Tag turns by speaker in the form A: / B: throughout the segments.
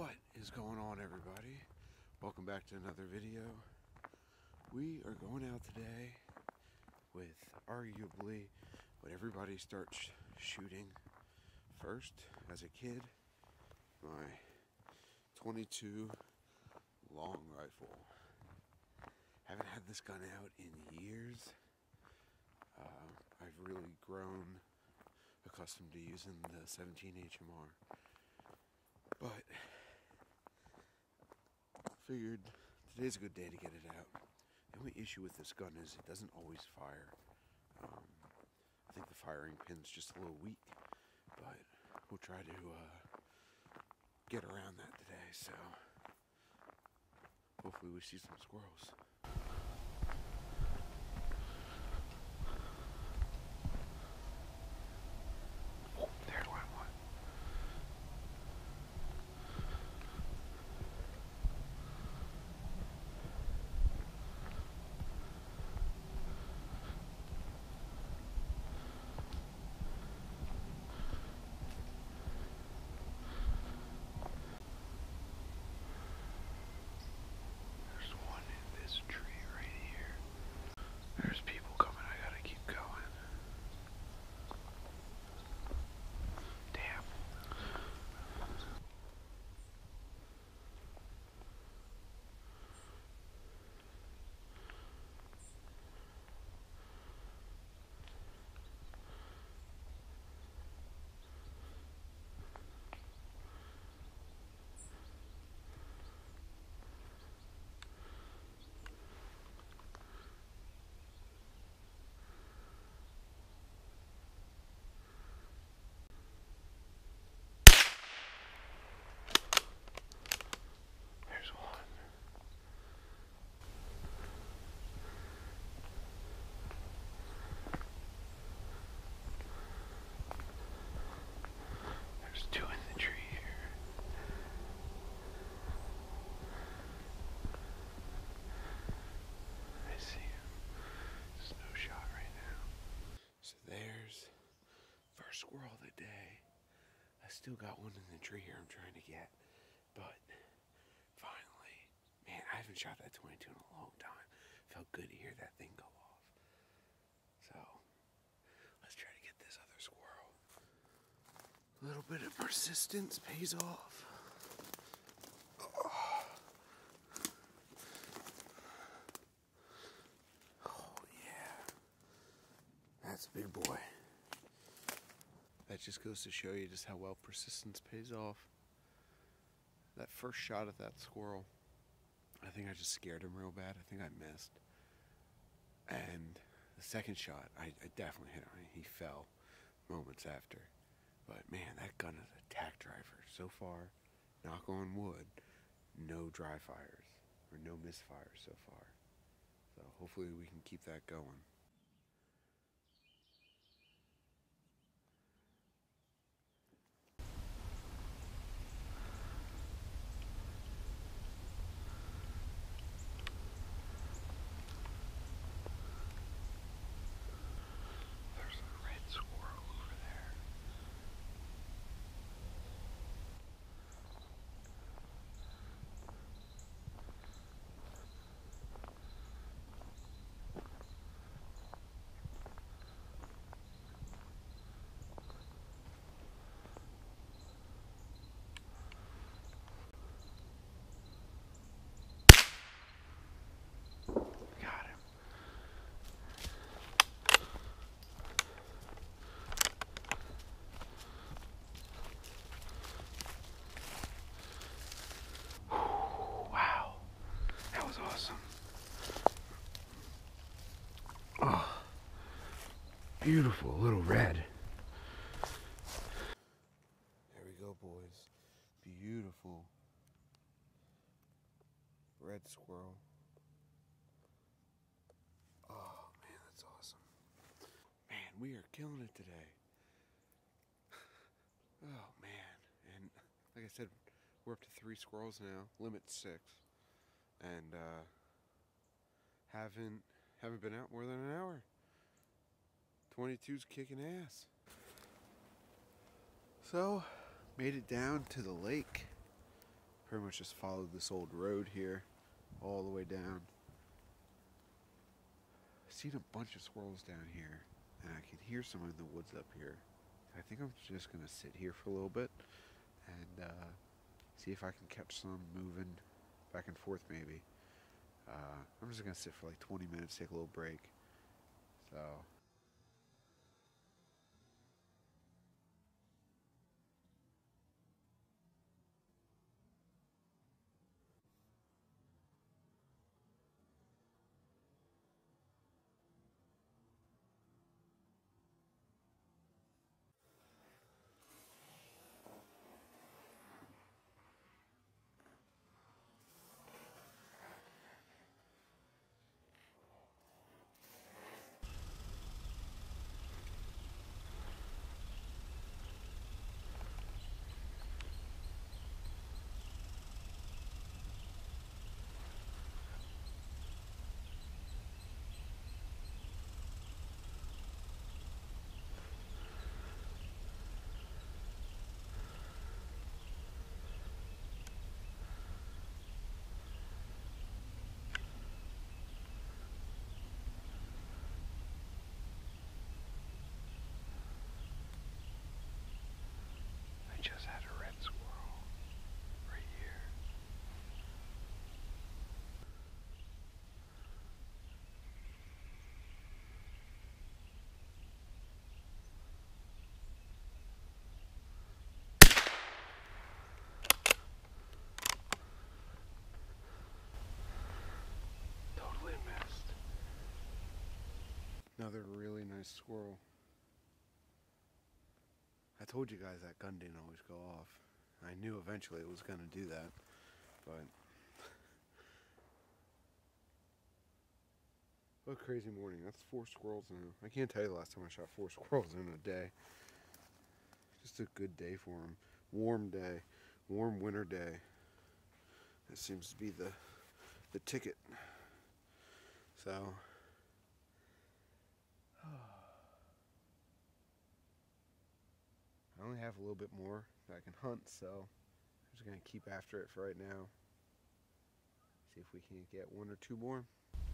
A: What is going on, everybody? Welcome back to another video. We are going out today with arguably what everybody starts shooting first as a kid, my 22 long rifle. Haven't had this gun out in years. I've really grown accustomed to using the 17 HMR, but figured today's a good day to get it out. The only issue with this gun is it doesn't always fire. I think the firing pin's just a little weak, but we'll try to get around that today, so hopefully we see some squirrels. Squirrel of the day. I still got one in the tree here I'm trying to get, but finally, man, I haven't shot that 22 in a long time. Felt good to hear that thing go off. So let's try to get this other squirrel. A little bit of persistence pays off. Oh yeah, that's a big boy. That just goes to show you just how well persistence pays off. That first shot at that squirrel, I think I just scared him real bad. I think I missed. And the second shot, I definitely hit him. He fell moments after. But man, that gun is a tack driver. So far, knock on wood, no dry fires or no misfires so far. So hopefully we can keep that going. Awesome. Oh, beautiful little red. There we go, boys. Beautiful red squirrel. Oh man, that's awesome. Man, we are killing it today. Oh man, and like I said, we're up to 3 squirrels now. Limit's 6. And haven't been out more than an hour. 22's kicking ass. So, made it down to the lake. pretty much just followed this old road here all the way down. I've seen a bunch of squirrels down here, and I can hear some in the woods up here. I think I'm just gonna sit here for a little bit and see if I can catch some moving back and forth maybe. I'm just gonna sit for like 20 minutes, take a little break. So I just had a red squirrel right here. Totally missed. Another really nice squirrel. I told you guys that gun didn't always go off. I knew eventually it was going to do that, but what a crazy morning. That's 4 squirrels now. I can't tell you the last time I shot 4 squirrels in a day. Just a good day for them. Warm day. Warm winter day. That seems to be the ticket. So I only have a little bit more that I can hunt, so I'm just going to keep after it for right now. See if we can get 1 or 2 more.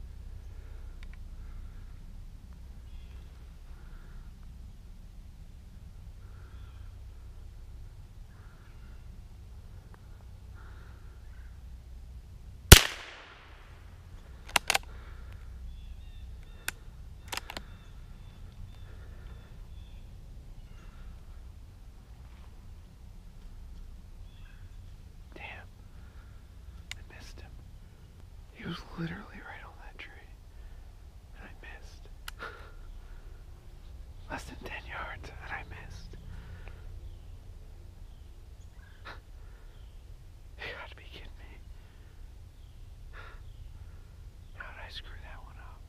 A: He was literally right on that tree, and I missed. Less than 10 yards, and I missed. You gotta be kidding me. How did I screw that one up?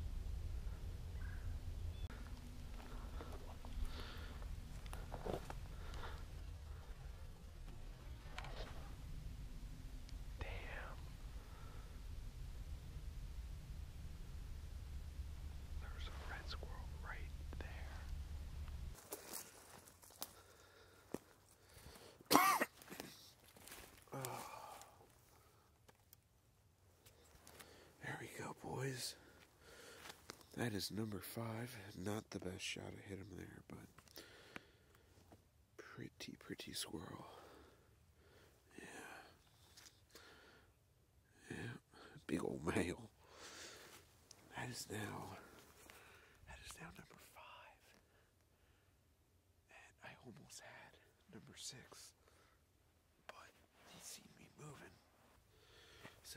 A: Boys, that is number 5. Not the best shot I hit him there, but pretty squirrel. Yeah, big old male. That is now number 5, and I almost had number 6, but he seen me moving, so.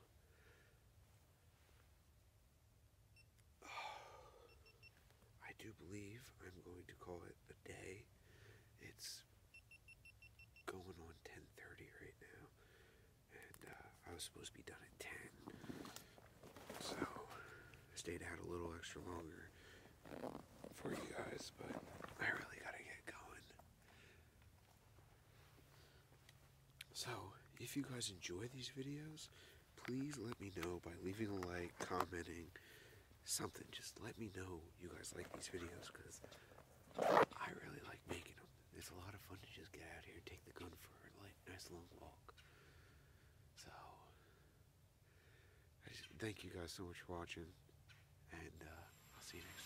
A: I do believe I'm going to call it a day. It's going on 10:30 right now, and I was supposed to be done at 10, so I stayed out a little extra longer for you guys, but I really gotta get going. So if you guys enjoy these videos, please let me know by leaving a like, commenting, something. Just let me know you guys like these videos, because I really like making them. It's a lot of fun to just get out here and take the gun for a nice long walk. thank you guys so much for watching, and I'll see you next time.